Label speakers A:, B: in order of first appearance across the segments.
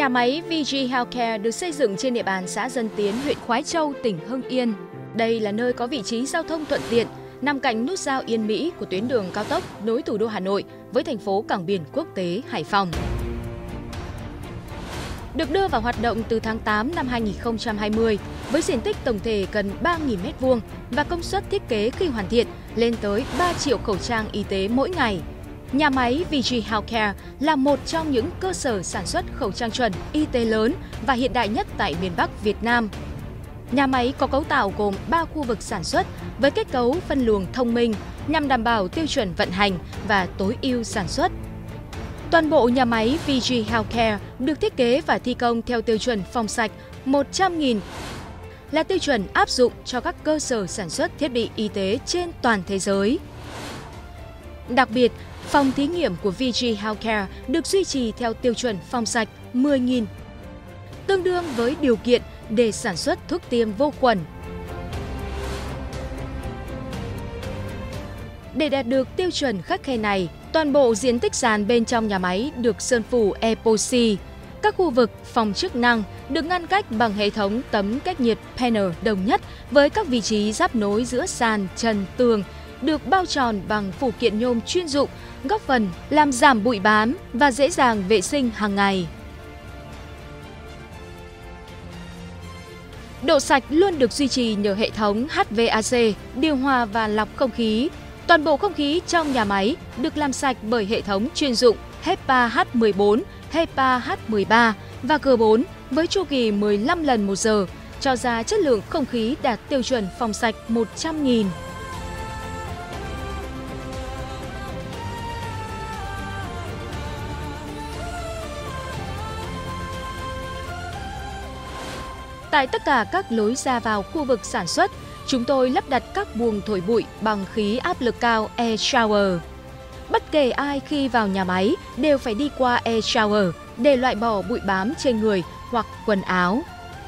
A: Nhà máy VG Healthcare được xây dựng trên địa bàn xã Dân Tiến, huyện Khoái Châu, tỉnh Hưng Yên. Đây là nơi có vị trí giao thông thuận tiện, nằm cạnh nút giao Yên Mỹ của tuyến đường cao tốc nối thủ đô Hà Nội với thành phố cảng biển quốc tế Hải Phòng. Được đưa vào hoạt động từ tháng 8 năm 2020 với diện tích tổng thể gần 3.000 m² và công suất thiết kế khi hoàn thiện lên tới 3 triệu khẩu trang y tế mỗi ngày. Nhà máy VG Healthcare là một trong những cơ sở sản xuất khẩu trang chuẩn y tế lớn và hiện đại nhất tại miền Bắc Việt Nam. Nhà máy có cấu tạo gồm 3 khu vực sản xuất với kết cấu phân luồng thông minh nhằm đảm bảo tiêu chuẩn vận hành và tối ưu sản xuất. Toàn bộ nhà máy VG Healthcare được thiết kế và thi công theo tiêu chuẩn phòng sạch 100.000 là tiêu chuẩn áp dụng cho các cơ sở sản xuất thiết bị y tế trên toàn thế giới. Đặc biệt, phòng thí nghiệm của VG Healthcare được duy trì theo tiêu chuẩn phòng sạch 10.000, tương đương với điều kiện để sản xuất thuốc tiêm vô khuẩn. Để đạt được tiêu chuẩn khắt khe này, toàn bộ diện tích sàn bên trong nhà máy được sơn phủ epoxy. Các khu vực phòng chức năng được ngăn cách bằng hệ thống tấm cách nhiệt panel đồng nhất với các vị trí giáp nối giữa sàn, trần, tường, được bao tròn bằng phụ kiện nhôm chuyên dụng, góp phần làm giảm bụi bám và dễ dàng vệ sinh hàng ngày. Độ sạch luôn được duy trì nhờ hệ thống HVAC, điều hòa và lọc không khí. Toàn bộ không khí trong nhà máy được làm sạch bởi hệ thống chuyên dụng HEPA H14, HEPA H13 và G4 với chu kỳ 15 lần một giờ, cho ra chất lượng không khí đạt tiêu chuẩn phòng sạch 100.000. Tại tất cả các lối ra vào khu vực sản xuất, chúng tôi lắp đặt các buồng thổi bụi bằng khí áp lực cao air shower. Bất kể ai khi vào nhà máy đều phải đi qua air shower để loại bỏ bụi bám trên người hoặc quần áo.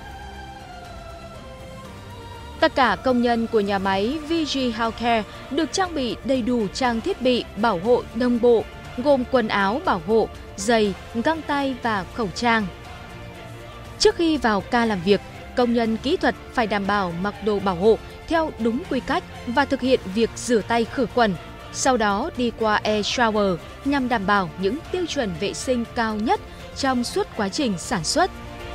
A: Tất cả công nhân của nhà máy VG Healthcare được trang bị đầy đủ trang thiết bị bảo hộ đồng bộ, gồm quần áo bảo hộ, giày, găng tay và khẩu trang. Trước khi vào ca làm việc, công nhân kỹ thuật phải đảm bảo mặc đồ bảo hộ theo đúng quy cách và thực hiện việc rửa tay khử khuẩn, sau đó đi qua air shower nhằm đảm bảo những tiêu chuẩn vệ sinh cao nhất trong suốt quá trình sản xuất.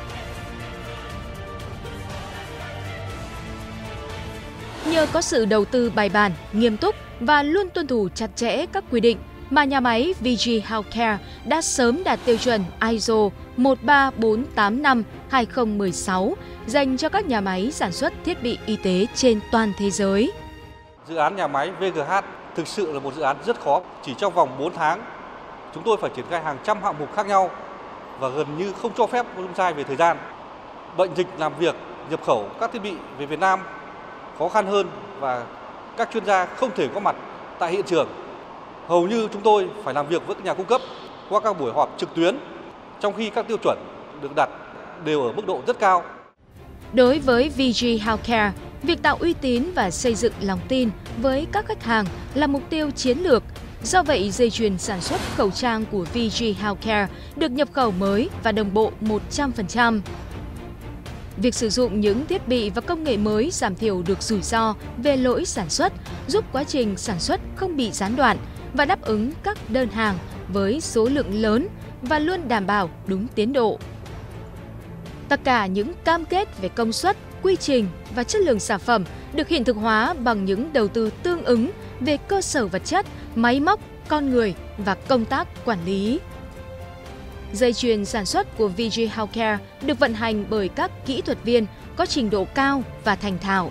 A: Nhờ có sự đầu tư bài bản, nghiêm túc và luôn tuân thủ chặt chẽ các quy định mà nhà máy VG Healthcare đã sớm đạt tiêu chuẩn ISO 13485:2016 dành cho các nhà máy sản xuất thiết bị y tế trên toàn thế giới.
B: Dự án nhà máy VGH thực sự là một dự án rất khó. Chỉ trong vòng 4 tháng, chúng tôi phải triển khai hàng trăm hạng mục khác nhau và gần như không cho phép công sai về thời gian. Bệnh dịch làm việc, nhập khẩu các thiết bị về Việt Nam khó khăn hơn và các chuyên gia không thể có mặt tại hiện trường. Hầu như chúng tôi phải làm việc với các nhà cung cấp qua các buổi họp trực tuyến, trong khi các tiêu chuẩn được đặt đều ở mức độ rất cao.
A: Đối với VG Healthcare, việc tạo uy tín và xây dựng lòng tin với các khách hàng là mục tiêu chiến lược. Do vậy, dây chuyền sản xuất khẩu trang của VG Healthcare được nhập khẩu mới và đồng bộ 100%. Việc sử dụng những thiết bị và công nghệ mới giảm thiểu được rủi ro về lỗi sản xuất, giúp quá trình sản xuất không bị gián đoạn và đáp ứng các đơn hàng với số lượng lớn và luôn đảm bảo đúng tiến độ. Tất cả những cam kết về công suất, quy trình và chất lượng sản phẩm được hiện thực hóa bằng những đầu tư tương ứng về cơ sở vật chất, máy móc, con người và công tác quản lý. Dây chuyền sản xuất của VG Healthcare được vận hành bởi các kỹ thuật viên có trình độ cao và thành thạo.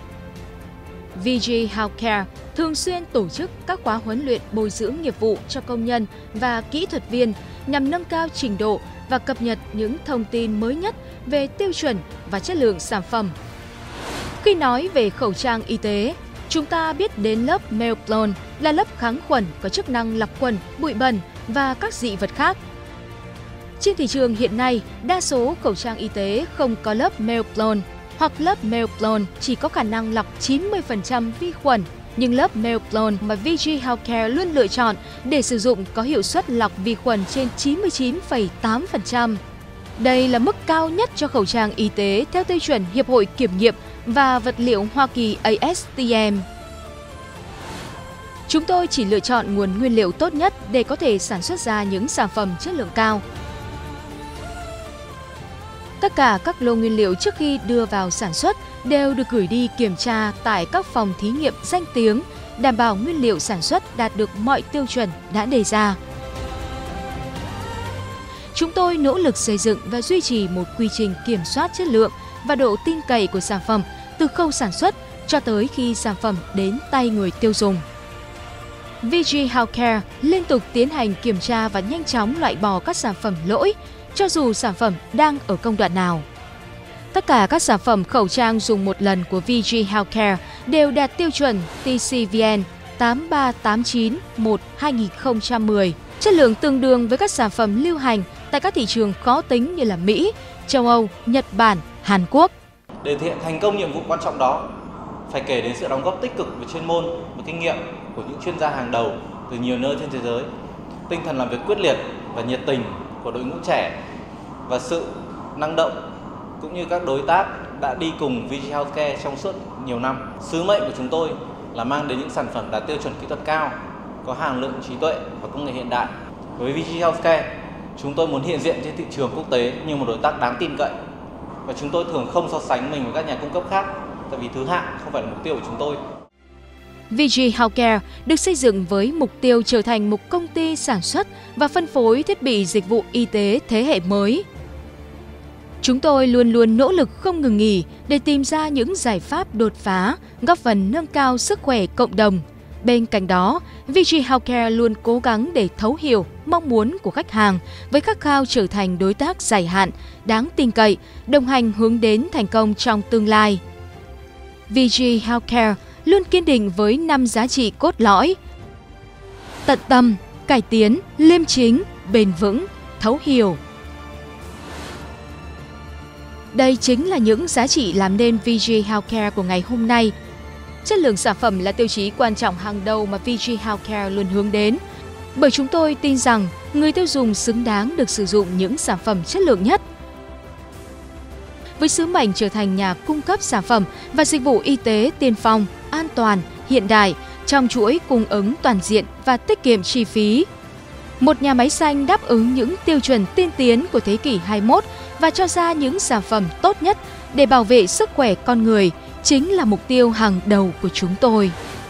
A: VG Healthcare thường xuyên tổ chức các khóa huấn luyện bồi dưỡng nghiệp vụ cho công nhân và kỹ thuật viên nhằm nâng cao trình độ và cập nhật những thông tin mới nhất về tiêu chuẩn và chất lượng sản phẩm. Khi nói về khẩu trang y tế, chúng ta biết đến lớp Melplon là lớp kháng khuẩn có chức năng lọc khuẩn, bụi bẩn và các dị vật khác. Trên thị trường hiện nay, đa số khẩu trang y tế không có lớp Melplon hoặc lớp Melplon chỉ có khả năng lọc 90% vi khuẩn, nhưng lớp Melplon mà VG Healthcare luôn lựa chọn để sử dụng có hiệu suất lọc vi khuẩn trên 99,8%. Đây là mức cao nhất cho khẩu trang y tế theo tiêu chuẩn Hiệp hội Kiểm nghiệm và Vật liệu Hoa Kỳ ASTM. Chúng tôi chỉ lựa chọn nguồn nguyên liệu tốt nhất để có thể sản xuất ra những sản phẩm chất lượng cao. Tất cả các lô nguyên liệu trước khi đưa vào sản xuất đều được gửi đi kiểm tra tại các phòng thí nghiệm danh tiếng, đảm bảo nguyên liệu sản xuất đạt được mọi tiêu chuẩn đã đề ra. Chúng tôi nỗ lực xây dựng và duy trì một quy trình kiểm soát chất lượng và độ tin cậy của sản phẩm từ khâu sản xuất cho tới khi sản phẩm đến tay người tiêu dùng. VG Healthcare liên tục tiến hành kiểm tra và nhanh chóng loại bỏ các sản phẩm lỗi, cho dù sản phẩm đang ở công đoạn nào. Tất cả các sản phẩm khẩu trang dùng một lần của VG Healthcare đều đạt tiêu chuẩn TCVN 8389-1-2010, chất lượng tương đương với các sản phẩm lưu hành tại các thị trường khó tính như là Mỹ, châu Âu, Nhật Bản, Hàn Quốc.
C: Để thực hiện thành công nhiệm vụ quan trọng đó, phải kể đến sự đóng góp tích cực về chuyên môn và kinh nghiệm của những chuyên gia hàng đầu từ nhiều nơi trên thế giới, tinh thần làm việc quyết liệt và nhiệt tình của đội ngũ trẻ và sự năng động cũng như các đối tác đã đi cùng VG Healthcare trong suốt nhiều năm. Sứ mệnh của chúng tôi là mang đến những sản phẩm đạt tiêu chuẩn kỹ thuật cao, có hàm lượng trí tuệ và công nghệ hiện đại. Với VG Healthcare, chúng tôi muốn hiện diện trên thị trường quốc tế như một đối tác đáng tin cậy, và chúng tôi thường không so sánh mình với các nhà cung cấp khác, tại vì thứ hạng không phải là mục tiêu của chúng tôi.
A: VG Healthcare được xây dựng với mục tiêu trở thành một công ty sản xuất và phân phối thiết bị dịch vụ y tế thế hệ mới. Chúng tôi luôn luôn nỗ lực không ngừng nghỉ để tìm ra những giải pháp đột phá, góp phần nâng cao sức khỏe cộng đồng. Bên cạnh đó, VG Healthcare luôn cố gắng để thấu hiểu mong muốn của khách hàng với khát khao trở thành đối tác dài hạn, đáng tin cậy, đồng hành hướng đến thành công trong tương lai. VG Healthcare luôn kiên định với 5 giá trị cốt lõi: tận tâm, cải tiến, liêm chính, bền vững, thấu hiểu. Đây chính là những giá trị làm nên VG Healthcare của ngày hôm nay. Chất lượng sản phẩm là tiêu chí quan trọng hàng đầu mà VG Healthcare luôn hướng đến. Bởi chúng tôi tin rằng người tiêu dùng xứng đáng được sử dụng những sản phẩm chất lượng nhất. Với sứ mệnh trở thành nhà cung cấp sản phẩm và dịch vụ y tế tiên phong, an toàn, hiện đại trong chuỗi cung ứng toàn diện và tiết kiệm chi phí. Một nhà máy xanh đáp ứng những tiêu chuẩn tiên tiến của thế kỷ 21 và cho ra những sản phẩm tốt nhất để bảo vệ sức khỏe con người chính là mục tiêu hàng đầu của chúng tôi.